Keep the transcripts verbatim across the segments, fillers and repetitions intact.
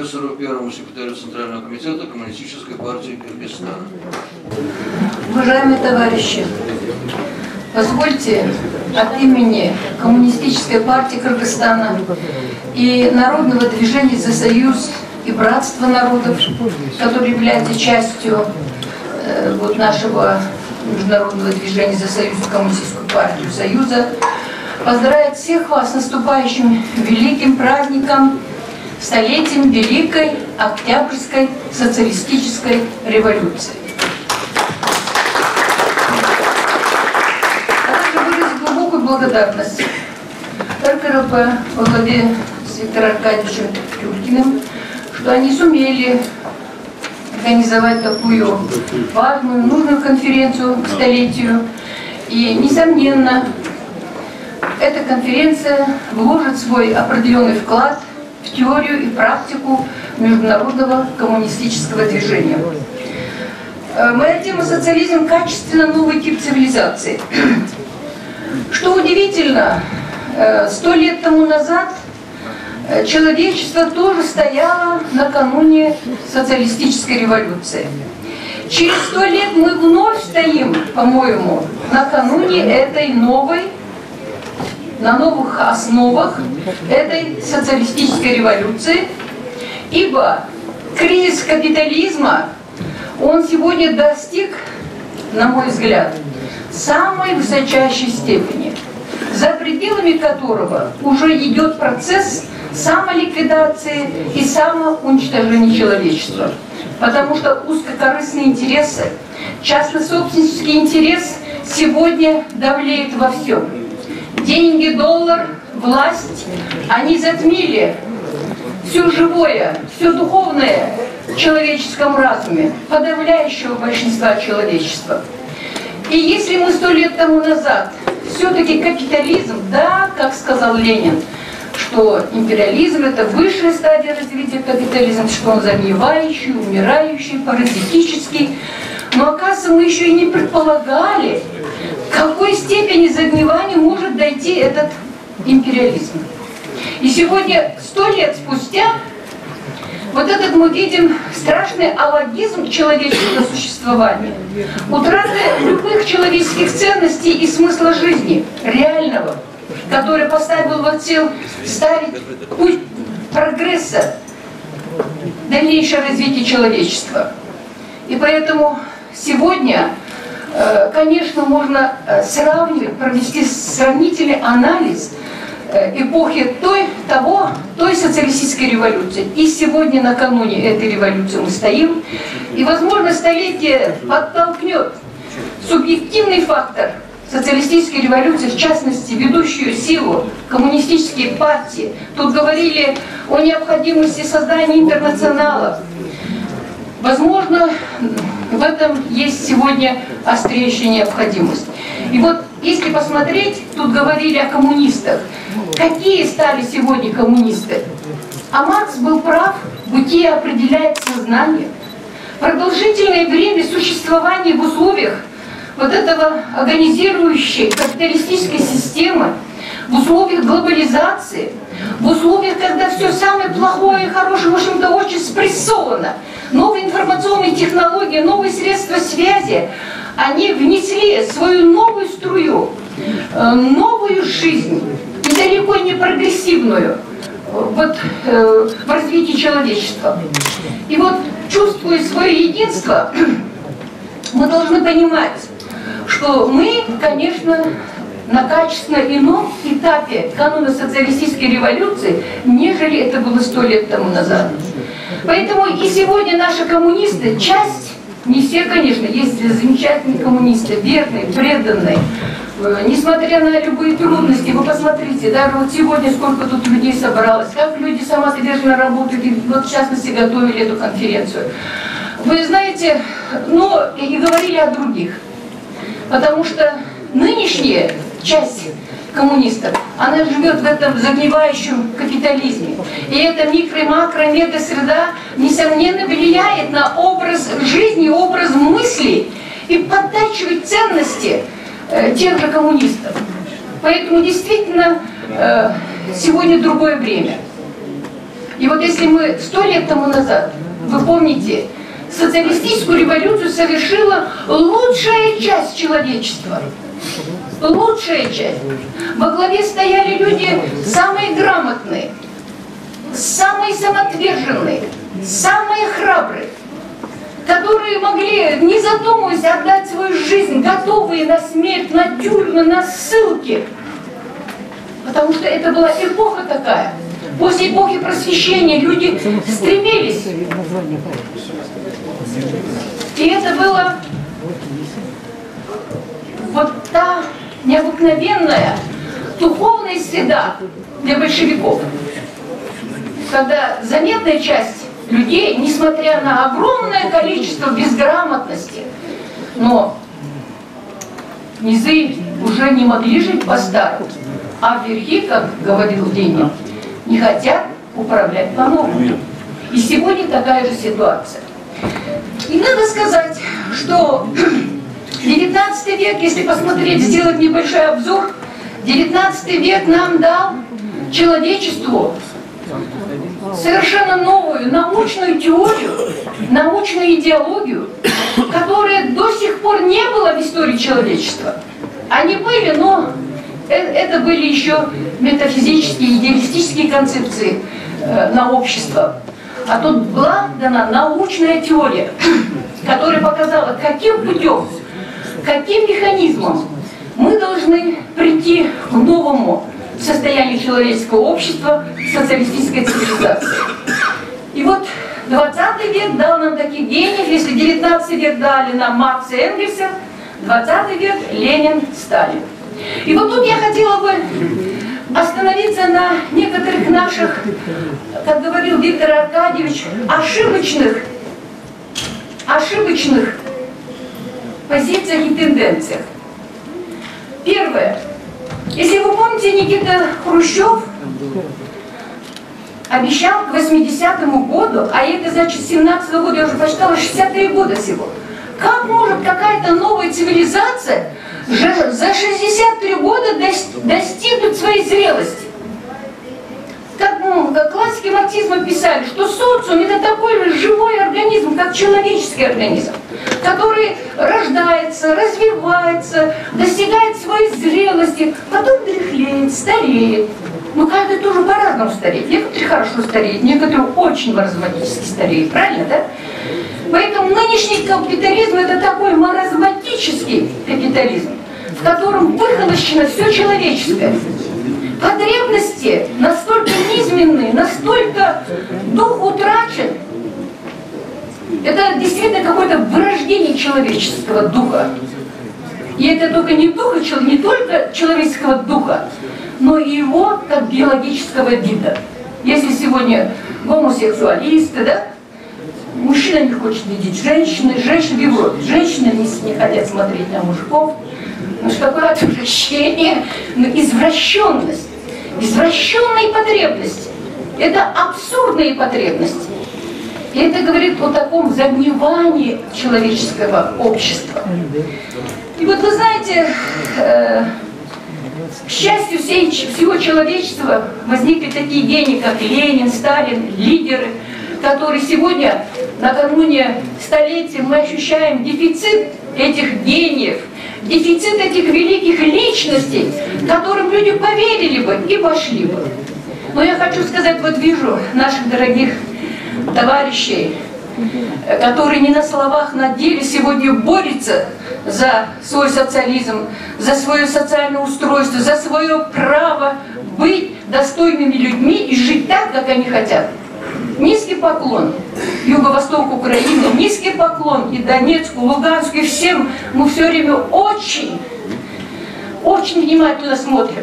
профессору, первому секретарю Центрального комитета Коммунистической партии Кыргызстана. Уважаемые товарищи, позвольте от имени Коммунистической партии Кыргызстана и Народного движения за союз и братство народов, который является частью э, вот нашего международного движения за союз и Коммунистическую партию Союза, поздравить всех вас с наступающим великим праздником, столетием Великой Октябрьской социалистической революции. А также выразить глубокую благодарность эр ка эр пэ во главе с Виктором Аркадьевичем Тюлькиным, что они сумели организовать такую важную, нужную конференцию к столетию. И, несомненно, эта конференция вложит свой определенный вклад в теорию и практику международного коммунистического движения. Моя тема — социализм, качественно новый тип цивилизации. Что удивительно, сто лет тому назад человечество тоже стояло накануне социалистической революции. Через сто лет мы вновь стоим, по-моему, накануне этой новой, на новых основах этой социалистической революции, ибо кризис капитализма, он сегодня достиг, на мой взгляд, самой высочайшей степени, за пределами которого уже идет процесс самоликвидации и самоуничтожения человечества. Потому что узкокорыстные интересы, частно-собственнический интерес сегодня давлеет во всем. Деньги, доллар, власть, они затмили все живое, все духовное в человеческом разуме, подавляющего большинства человечества. И если мы сто лет тому назад все-таки капитализм, да, как сказал Ленин, что империализм — это высшая стадия развития капитализма, что он загнивающий, умирающий, паразитический. Но, оказывается, мы еще и не предполагали, в какой степени загнивания может дойти этот империализм. И сегодня, сто лет спустя, вот этот мы видим страшный алогизм человеческого существования, утрата любых человеческих ценностей и смысла жизни, реального, который поставил во цель ставить путь прогресса, дальнейшее развитие человечества. И поэтому сегодня, конечно, можно сравнивать, провести сравнительный анализ эпохи той, того, той социалистической революции. И сегодня, накануне этой революции, мы стоим. И, возможно, столетие подтолкнет субъективный фактор социалистической революции, в частности, ведущую силу коммунистические партии. Тут говорили о необходимости создания интернационала. Возможно, в этом есть сегодня острейшая необходимость. И вот, если посмотреть, тут говорили о коммунистах. Какие стали сегодня коммунисты? А Маркс был прав, бытие определяет сознание. Продолжительное время существования в условиях вот этого агонизирующей капиталистической системы, в условиях глобализации, в условиях, когда все самое плохое и хорошее, в общем-то, очень спрессовано, новые информационные технологии, новые средства связи, они внесли свою новую струю, новую жизнь, и далеко не прогрессивную, вот, в развитии человечества. И вот, чувствуя свое единство, мы должны понимать, что мы, конечно, на качественно ином этапе кануна социалистической революции, нежели это было сто лет тому назад. Поэтому и сегодня наши коммунисты, часть, не все, конечно, есть замечательные коммунисты, верные, преданные, несмотря на любые трудности. Вы посмотрите, даже вот сегодня сколько тут людей собралось, как люди самоотверженно работают, и вот в частности готовили эту конференцию. Вы знаете, но и говорили о других, потому что нынешняя часть коммунистов, она живет в этом загнивающем капитализме. И эта микро- и макро-метасреда, несомненно, влияет на образ жизни, образ мыслей и подтачивает ценности э, тех же коммунистов. Поэтому действительно э, сегодня другое время. И вот если мы сто лет тому назад, вы помните, социалистическую революцию совершила лучшая часть человечества. Лучшая часть. Во главе стояли люди самые грамотные, самые самоотверженные, самые храбрые, которые могли, не задумываясь, отдать свою жизнь, готовые на смерть, на тюрьмы, на ссылки. Потому что это была эпоха такая. После эпохи просвещения люди стремились. И это была вот та необыкновенная духовная среда для большевиков, когда заметная часть людей, несмотря на огромное количество безграмотности, но низы уже не могли жить по-старому, а верхи, как говорил Ленин, не хотят управлять по-новому. И сегодня такая же ситуация. И надо сказать, что девятнадцатый век, если посмотреть, сделать небольшой обзор, девятнадцатый век нам дал человечеству совершенно новую научную теорию, научную идеологию, которая до сих пор не была в истории человечества. Они были, но это были еще метафизические, идеалистические концепции э, на общество. А тут была дана научная теория, которая показала, каким путем, каким механизмом мы должны прийти к новому состоянию человеческого общества, социалистической цивилизации. И вот двадцатый век дал нам таких гениев, если девятнадцатый век дали нам Маркса и Энгельса, двадцатый век Ленин, Сталин. И вот тут я хотела бы остановиться на некоторых наших, как говорил Виктор Аркадьевич, ошибочных, ошибочных позициях и тенденциях. Первое. Если вы помните, Никита Хрущев обещал к восьмидесятому году, а это значит с семнадцатого года, я уже посчитала, шестьдесят три года всего. Как может какая-то новая цивилизация за шестьдесят три года достигнуть своей зрелости? Как, ну, как классики марксизма писали, что социум это такой же живой организм, как человеческий организм, который рождается, развивается, достигает своей зрелости, потом дряхлеет, стареет. Ну, каждый тоже по-разному стареет. Некоторые хорошо стареют, некоторые очень маразматически стареют, правильно, да? Поэтому нынешний капитализм это такой маразматический капитализм, в котором выхолощено все человеческое. Потребности настолько низменные, настолько дух утрачен. Это действительно какое-то вырождение человеческого духа. И это только не, духа, не только человеческого духа, но и его как биологического вида. Если сегодня гомосексуалисты, да, мужчина не хочет видеть женщины, женщины в Европе, женщины не, не хотят смотреть на мужиков. Ну что такое отвращение, ну, извращенность, извращенные потребности. Это абсурдные потребности. И это говорит о таком загнивании человеческого общества. И вот вы знаете, э, к счастью всей, всего человечества возникли такие гении, как Ленин, Сталин, лидеры, которые сегодня, накануне столетия, мы ощущаем дефицит этих гениев, дефицит этих великих личностей, которым люди поверили бы и пошли бы. Но я хочу сказать, вот вижу наших дорогих товарищей, которые не на словах, на деле сегодня борются за свой социализм, за свое социальное устройство, за свое право быть достойными людьми и жить так, как они хотят. Низкий поклон юго-восток Украины, низкий поклон и Донецку, Луганску, и всем. Мы все время очень, очень внимательно смотрим.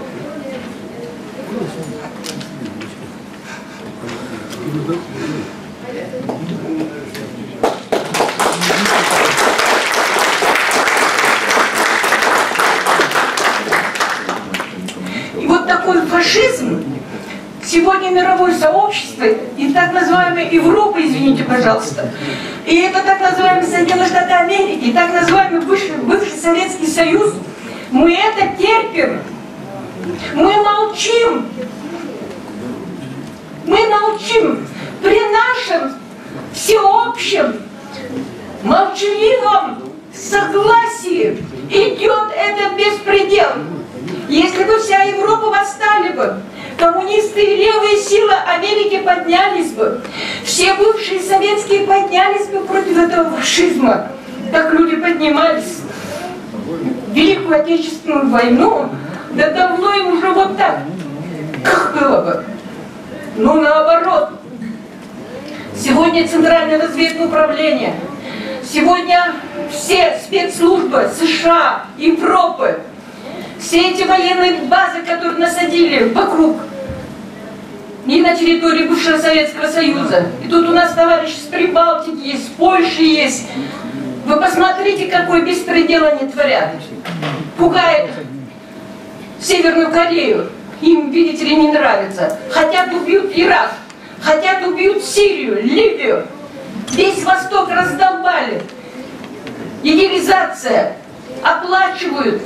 И вот такой фашизм сегодня мировое сообщество и так называемая Европа, извините, пожалуйста, и это так называемые Соединенные Штаты Америки, и так называемый бывший, бывший Советский Союз, мы это терпим, мы молчим, мы молчим. молчим при нашем всеобщем молчаливом согласии. Идет это беспредел. Если бы вся Европа восстали бы, коммунисты и левые силы Америки поднялись бы, все бывшие советские поднялись бы против этого фашизма, как люди поднимались в Великую Отечественную войну, да давно им уже вот так. Как было бы? Ну, наоборот. Сегодня Центральное разведное управление, сегодня все спецслужбы США, Европы, все эти военные базы, которые насадили вокруг, не на территории бывшего Советского Союза. И тут у нас товарищи с Прибалтики есть, с Польши есть. Вы посмотрите, какой беспредел они творят. Пугают Северную Корею. Им, видите ли, не нравится. Хотят убьют Ирак, хотят убьют Сирию, Ливию. Весь Восток раздолбали. Идеализация. Оплачивают.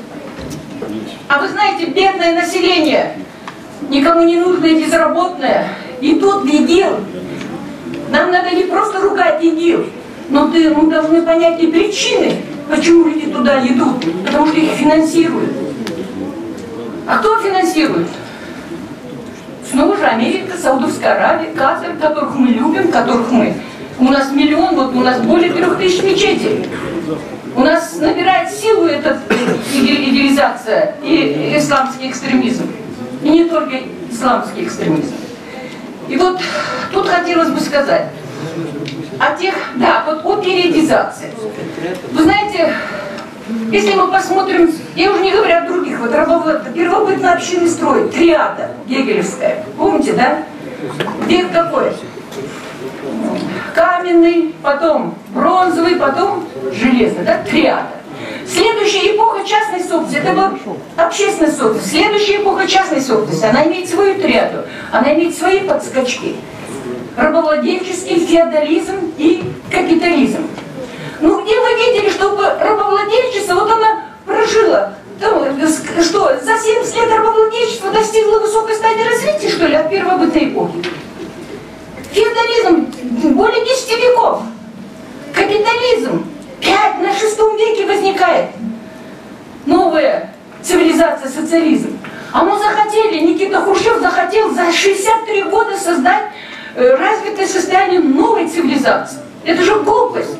А вы знаете, бедное население, никому не нужное, безработное, идут в ИГИЛ. Нам надо не просто ругать ИГИЛ, но мы должны понять и причины, почему люди туда идут. Потому что их финансируют. А кто финансирует? Снова же Америка, Саудовская Аравия, Катар, которых мы любим, которых мы... У нас миллион, вот у нас более трех тысяч мечетей. У нас набирает силу эта идеализация и исламский экстремизм. И не только исламский экстремизм. И вот тут хотелось бы сказать о тех, да, вот о периодизации. Вы знаете, если мы посмотрим, я уже не говорю о других, вот первобытно-общинный строй, триада гегелевская, помните, да? Век какой? Каменный, потом бронзовый, потом железный, да, триада. Следующая эпоха частной собственности, это была общественная собственность. Следующая эпоха частной собственности, она имеет свою триаду, она имеет свои подскочки. Рабовладельческий, феодализм и капитализм. Ну где вы видели, чтобы рабовладельчество, вот она прожила, что за семьдесят лет рабовладельчества достигла высокой стадии развития, что ли, от первобытной эпохи? Феодализм более десяти веков. Капитализм пять на шестом веке возникает. Новая цивилизация, социализм. А мы захотели, Никита Хрущев захотел за шестьдесят три года создать э, развитое состояние новой цивилизации. Это же глупость.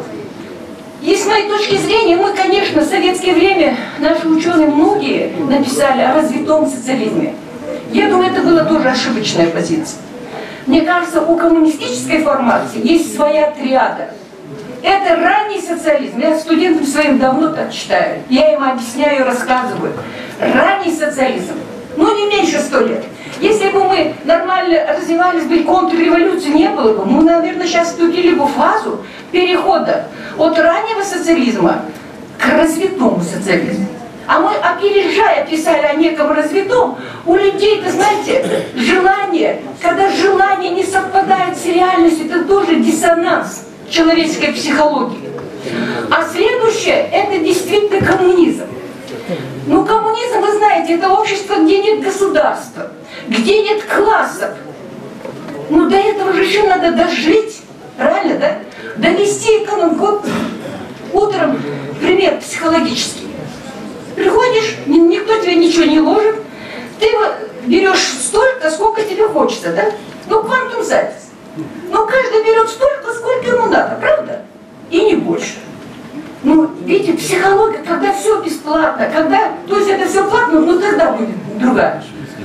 И с моей точки зрения, мы, конечно, в советское время, наши ученые многие написали о развитом социализме. Я думаю, это была тоже ошибочная позиция. Мне кажется, у коммунистической формации есть своя триада. Это ранний социализм. Я студентам своим давно так читаю. Я им объясняю, рассказываю. Ранний социализм. Ну, не меньше сто лет. Если бы мы нормально развивались бы, контрреволюции не было бы, мы, наверное, сейчас вступили бы в фазу перехода от раннего социализма к развитому социализму. А мы, опережая, писали о неком развитом, у людей-то, знаете, желание, когда желание не совпадает с реальностью, это тоже диссонанс человеческой психологии. А следующее, это действительно коммунизм. Ну, коммунизм, вы знаете, это общество, где нет государства, где нет классов. Ну, до этого же еще надо дожить, правильно, да? Довести экономику. Вот утром пример психологический. Приходишь, никто тебе ничего не ложит, ты берешь столько, сколько тебе хочется, да? Ну, квантум запись. Но каждый берет столько, сколько ему надо, правда? И не больше. Ну, видите, психология, когда все бесплатно, когда, то есть это все платно, но тогда будет другая.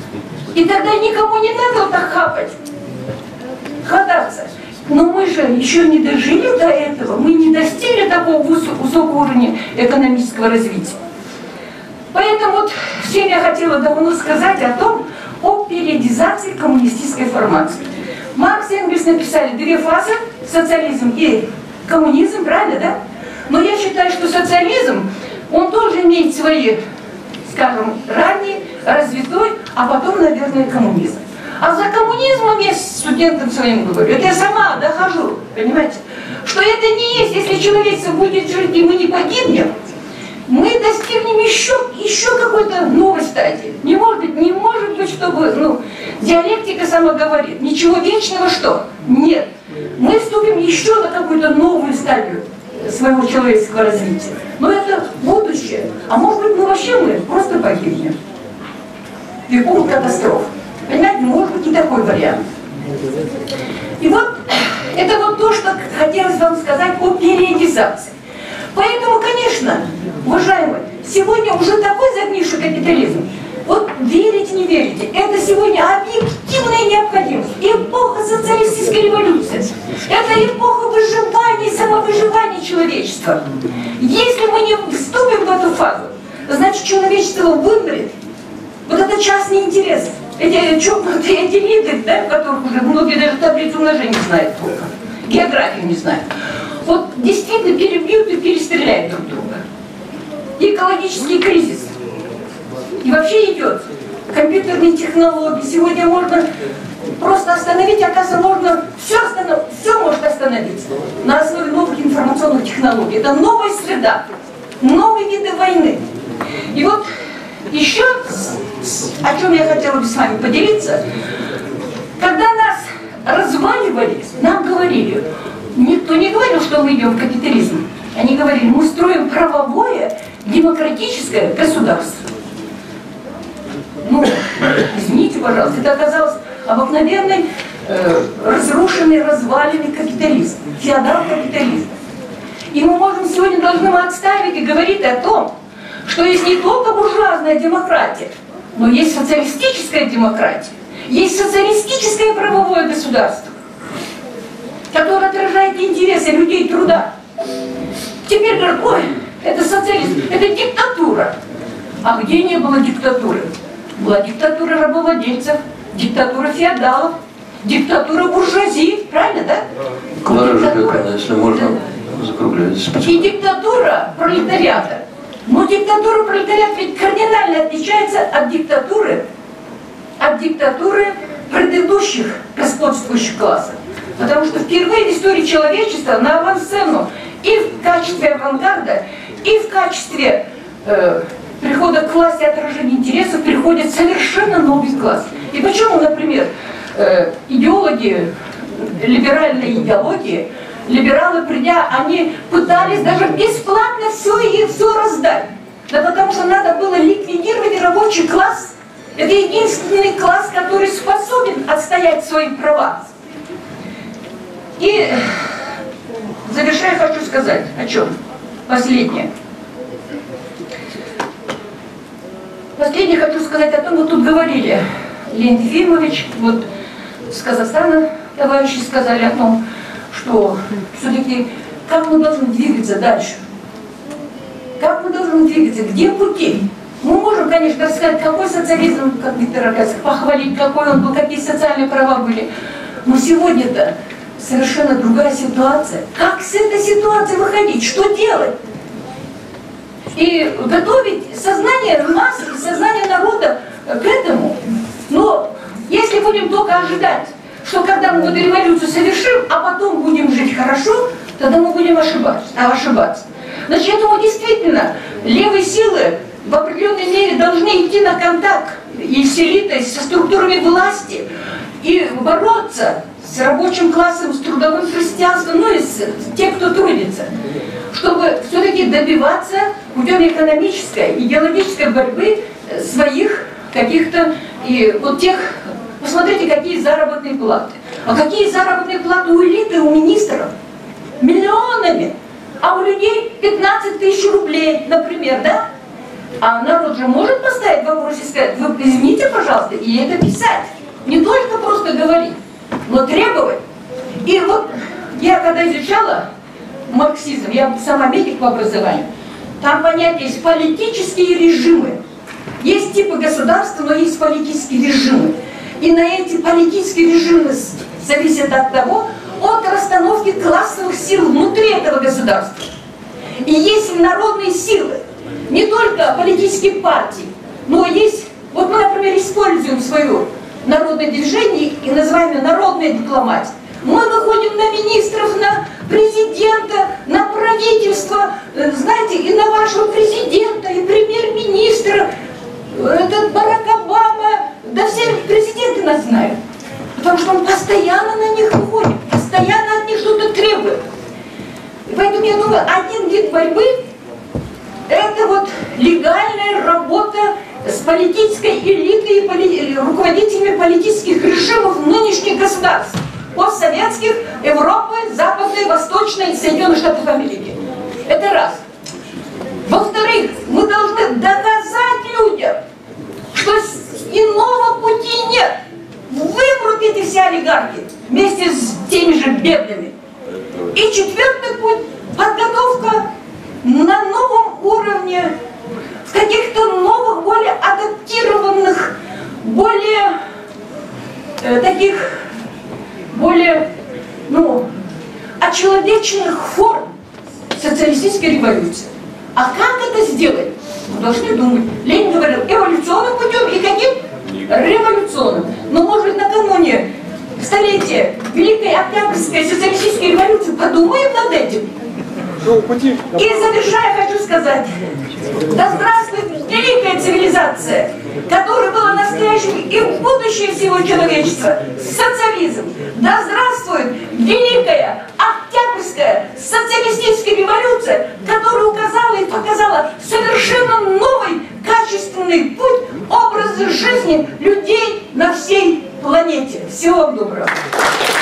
И тогда никому не надо вот так хапать, хвататься. Но мы же еще не дожили до этого, мы не достигли такого высокого уровня экономического развития. Поэтому вот всем я хотела давно сказать о том, о периодизации коммунистической формации. Маркс и Энгельс написали две фазы, социализм и коммунизм, правильно, да? Но я считаю, что социализм, он тоже имеет свои, скажем, ранний, развитой, а потом, наверное, коммунизм. А за коммунизмом я студентам своим говорю, это я сама дохожу, понимаете, что это не есть, если человечество будет жить, и мы не погибнем, мы достигнем еще, еще какой-то новой стадии. Не может быть, не может быть, чтобы, ну, диалектика сама говорит, ничего вечного что? Нет. Мы вступим еще на какую-то новую стадию своего человеческого развития. Но это будущее. А может быть, мы вообще мы просто погибнем. В эпоху катастроф. Понимаете, может быть и такой вариант. И вот это вот то, что хотелось вам сказать о периодизации. Поэтому, конечно, уважаемые, сегодня уже такой загнивший капитализм. Вот верите, не верите, это сегодня объективная необходимость. Эпоха социалистической революции. Это эпоха выживания и самовыживания человечества. Если мы не вступим в эту фазу, значит, человечество вымрет. Вот это частный интерес. Эти чокнутые, эти элиты, да, в которых уже многие даже таблицу умножения знают плохо, географию не знают. Вот действительно перебьют и перестреляют друг друга. И экологический кризис. И вообще идет компьютерные технологии. Сегодня можно просто остановить, оказывается, можно все, останов... все может остановиться на основе новых информационных технологий. Это новая среда, новые виды войны. И вот еще, о чем я хотела бы с вами поделиться, когда нас разваливали, нам говорили, никто не говорил, что мы идем в капитализм. Они говорили, мы строим правовое, демократическое государство. Ну, извините, пожалуйста, это оказалось обыкновенный, э, разрушенный, разваленный капитализм, феодал-капитализм. И мы можем сегодня должны мы отставить и говорить о том, что есть не только буржуазная демократия, но есть социалистическая демократия, есть социалистическое правовое государство, которое отражает интересы людей труда. Теперь говорят, ой, это социализм, это диктатура. А где не было диктатуры? Была диктатура рабовладельцев, диктатура феодалов, диктатура буржуазии, правильно, да? Клара же какая, если можно, закругляется. И диктатура пролетариата. Но диктатура пролетариата ведь кардинально отличается от диктатуры, от диктатуры предыдущих господствующих классов. Потому что впервые в истории человечества на авансцену и в качестве авангарда, и в качестве э, прихода к власти, отражения интересов приходит совершенно новый класс. И почему, например, э, идеологи либеральной идеологии, либералы, придя, они пытались даже бесплатно все и все раздать. Да потому что надо было ликвидировать рабочий класс. Это единственный класс, который способен отстоять свои права. И завершая, хочу сказать о чем. Последнее. Последнее хочу сказать о том, вот тут говорили, Леонид Ефимович, вот с Казахстана товарищи сказали о том, что все-таки как мы должны двигаться дальше? Как мы должны двигаться? Где пути? Мы можем, конечно, рассказать, какой социализм, как Виктор Аркадьевич, похвалить, какой он был, какие социальные права были. Но сегодня-то совершенно другая ситуация. Как с этой ситуации выходить? Что делать? И готовить сознание массы, сознание народа к этому. Но если будем только ожидать, что когда мы эту революцию совершим, а потом будем жить хорошо, тогда мы будем ошибаться. А ошибаться. Значит, я думаю, действительно, левые силы в определенной мере должны идти на контакт и с элитой, со структурами власти, и бороться с рабочим классом, с трудовым крестьянством, ну и с тем, кто трудится, чтобы все-таки добиваться путем экономической, идеологической борьбы своих каких-то, и вот тех, посмотрите, какие заработные платы. А какие заработные платы у элиты, у министров? Миллионами. А у людей пятнадцать тысяч рублей, например, да? А народ же может поставить вопрос и сказать, вы извините, пожалуйста, и это писать. Не только просто говорить, но требовать. И вот я когда изучала марксизм, я сама медик по образованию, там понятие есть политические режимы. Есть типы государства, но есть политические режимы. И на эти политические режимы зависит от того, от расстановки классовых сил внутри этого государства. И есть народные силы, не только политические партии, но есть, вот мы, например, используем свое народное движение и называем ее народная дипломатия. Мы выходим на министров, на президента, на правительство, знаете, и на вашего президента, и премьер-министра. Этот Барак Обама, да все президенты нас знают. Потому что он постоянно на них выходит, постоянно от них что-то требует. И поэтому я думаю, один вид борьбы – это вот легальная работа с политической элитой и поли... руководителями политических режимов нынешних государств. Постсоветских, Европы, Западной, Восточной, Соединенных Штатов Америки. Это раз. Во-вторых, мы должны доказать людям, что иного пути нет. Вымрут эти все олигархи вместе с теми же бедными. И четвертый путь – подготовка на новом уровне, в каких-то новых, более адаптированных, более э, таких, более, ну, очеловеченных форм социалистической революции. А как это сделать? Мы должны думать. Ленин говорил, эволюционным путем и каким? Революционным. Но, может быть, накануне столетия Великой Октябрьской социалистической революции подумаем над этим. И завершая, хочу сказать, да здравствует великая цивилизация, которая была настоящим и будущее всего человечества, социализм. Да здравствует великая Октябрьская социалистическая революция, которая указала и показала совершенно новый, качественный путь, образа жизни людей на всей планете. Всего вам доброго.